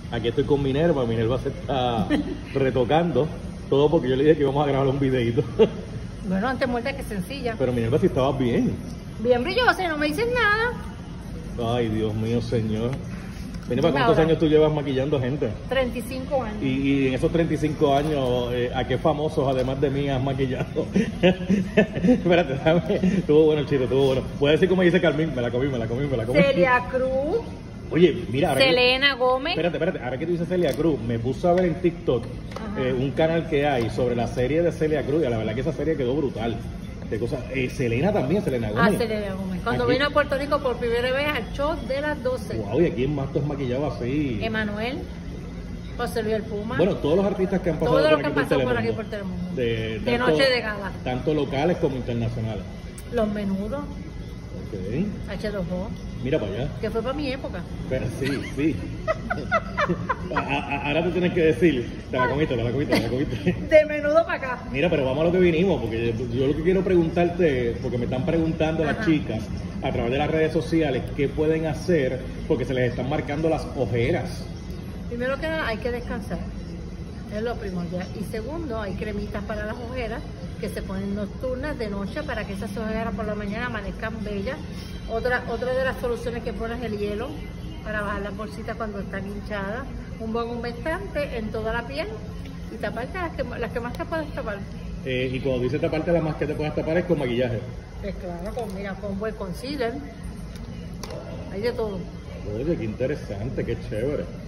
Aquí estoy con Minerva se está retocando. Todo porque yo le dije que íbamos a grabar un videito. Bueno, antes muerta que sencilla. Pero Minerva, si estabas bien. Bien brillosa y no me dicen nada. Ay, Dios mío, señor. Minerva, ¿cuántos años tú llevas maquillando gente? 35 años. Y en esos 35 años, ¿a qué famosos, además de mí, has maquillado? Espérate, déjame. Estuvo bueno el chiste, estuvo bueno. Puedes decir como dice Carmín, me la comí. Celia Cruz. Oye, mira, ahora Selena Gómez. Espérate, ahora que tú dices Celia Cruz, me puse a ver en TikTok un canal que hay sobre la serie de Celia Cruz, y la verdad que esa serie quedó brutal. De cosas. Selena también, Selena Gómez. Selena Gómez. Cuando aquí vino a Puerto Rico por primera vez al show de las 12. Wow, y aquí en más tú has maquillado así. Emanuel, José Luis el Puma. Bueno, todos los artistas que han pasado todos los que por han aquí pasado por aquí por Telemundo. De tanto, noche de gala. Tanto locales como internacionales. Los Menudos. Ok. H2O. Mira para allá. Que fue para mi época. Pero sí. Ahora tú tienes que decir, te la comiste. De menudo para acá. Mira, pero vamos a lo que vinimos, porque yo lo que quiero preguntarte, porque me están preguntando las chicas a través de las redes sociales, qué pueden hacer, porque se les están marcando las ojeras. Primero que nada, hay que descansar. Es lo primordial. Y segundo, hay cremitas para las ojeras que se ponen nocturnas de noche para que esas ojeras por la mañana amanezcan bellas. Otra de las soluciones que pones es el hielo para bajar las bolsitas cuando están hinchadas. Un buen humectante en toda la piel y taparte las que más te puedes tapar. Y cuando dice taparte, las más que te puedes tapar es con maquillaje. Pues claro, con buen concealer. Hay de todo. Oye, qué interesante, qué chévere.